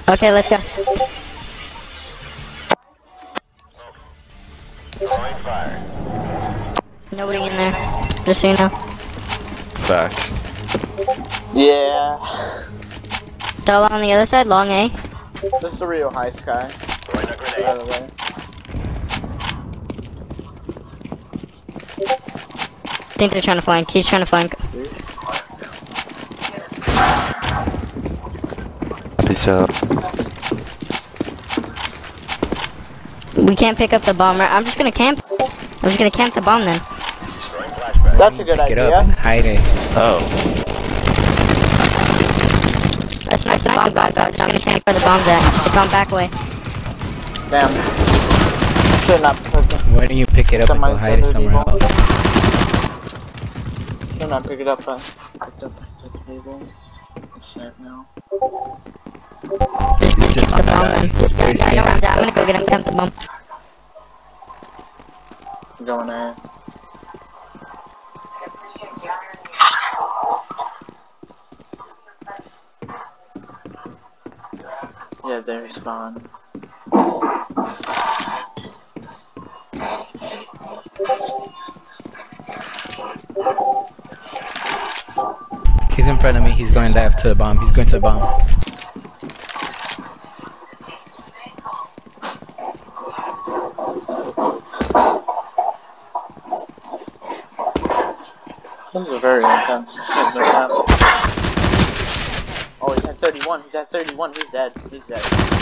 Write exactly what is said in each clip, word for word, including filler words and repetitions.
Okay, let's go. Nobody in there, just so you know. Fact. Yeah. They're all on the other side, long A. This is the real high sky. By the way. I think they're trying to flank. He's trying to flank. Peace out. We can't pick up the bomb, right? I'm just gonna camp. I'm just gonna camp the bomb then. That's a good Pick it idea. up and hide it. Oh. That's nice. The bomb box. I'm just gonna camp where the bomb's at. The bomb back way. Damn. Should not pick it. Why don't you pick it up and go hide it somewhere else? Should not pick it up. But picked up the table. It's sad now. This is The bomb then. Yeah, I know where I'm at. I'm gonna go get him. Camp the bomb. I'm going in. Yeah, they respawn. He's in front of me. He's going left to the bomb. He's going to the bomb. This is very intense. Oh, he's at thirty-one. He's at thirty-one. He's dead. He's dead.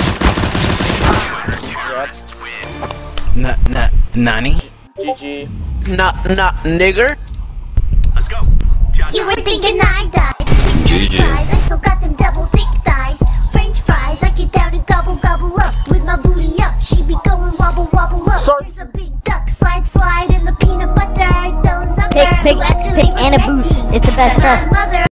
Yep. Na na Nani? G G. Not, not nigger. Let's go. You were thinking I died. G G. I still got them double thick thighs. French fries, I get down and gobble gobble up. With my booty up, she be going wobble wobble up. Sorry. Here's a big duck, slide slide in the peanut butter. Those Pick, pick, pick, and a boost. It's the best trust. Mother.